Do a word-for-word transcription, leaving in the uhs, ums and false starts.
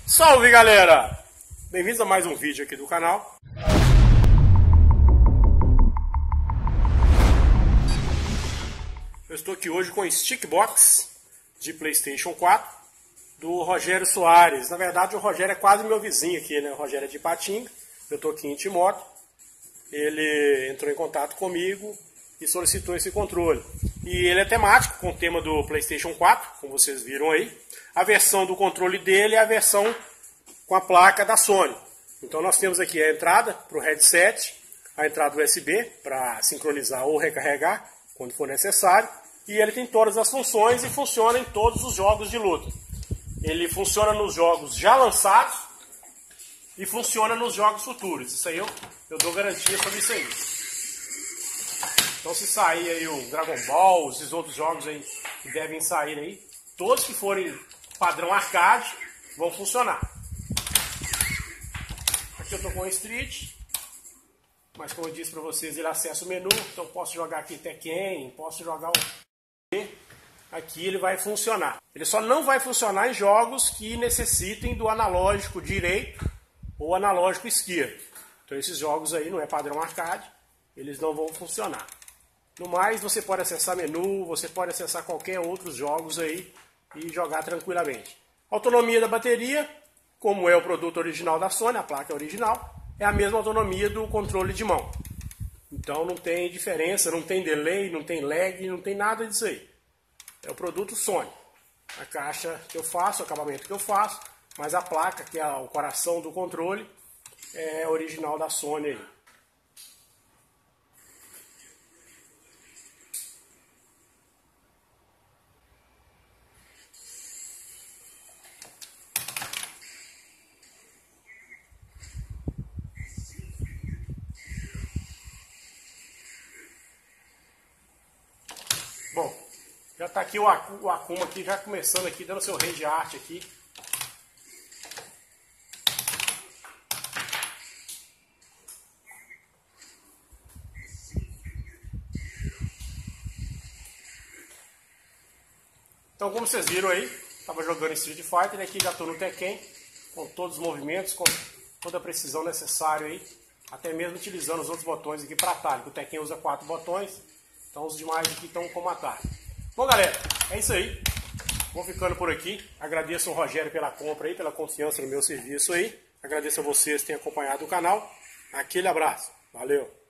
Salve, galera! Bem-vindos a mais um vídeo aqui do canal. Eu estou aqui hoje com o Stickbox de PlayStation quatro do Rogério Soares. Na verdade, o Rogério é quase meu vizinho aqui, né? O Rogério é de Ipatinga, eu estou aqui em Timóteo. Ele entrou em contato comigo e solicitou esse controle. E ele é temático com o tema do PlayStation quatro, como vocês viram aí. A versão do controle dele é a versão com a placa da Sony. Então nós temos aqui a entrada para o headset, a entrada U S B para sincronizar ou recarregar quando for necessário. E ele tem todas as funções e funciona em todos os jogos de luta. Ele funciona nos jogos já lançados e funciona nos jogos futuros. Isso aí eu, eu dou garantia sobre isso aí. Então se sair aí o Dragon Ball, esses outros jogos aí que devem sair aí, todos que forem padrão arcade vão funcionar. Aqui eu estou com o Street, mas como eu disse para vocês, ele acessa o menu, então posso jogar aqui Tekken, posso jogar o... Aqui ele vai funcionar. Ele só não vai funcionar em jogos que necessitem do analógico direito ou analógico esquerdo. Então esses jogos aí não é padrão arcade, eles não vão funcionar. No mais, você pode acessar menu, você pode acessar qualquer outros jogos aí e jogar tranquilamente. Autonomia da bateria, como é o produto original da Sony, a placa original, é a mesma autonomia do controle de mão. Então não tem diferença, não tem delay, não tem lag, não tem nada disso aí. É o produto Sony. A caixa que eu faço, o acabamento que eu faço, mas a placa, que é o coração do controle, é original da Sony aí. Bom, já está aqui o Akuma aqui, já começando aqui, dando seu rei de arte aqui. Então, como vocês viram aí, estava jogando Street Fighter, e aqui já estou no Tekken, com todos os movimentos, com toda a precisão necessária aí, até mesmo utilizando os outros botões aqui para atalho. O Tekken usa quatro botões, então os demais aqui estão como atalho. Bom, galera, é isso aí. Vou ficando por aqui. Agradeço ao Rogério pela compra aí, pela confiança no meu serviço aí. Agradeço a vocês que têm acompanhado o canal. Aquele abraço. Valeu!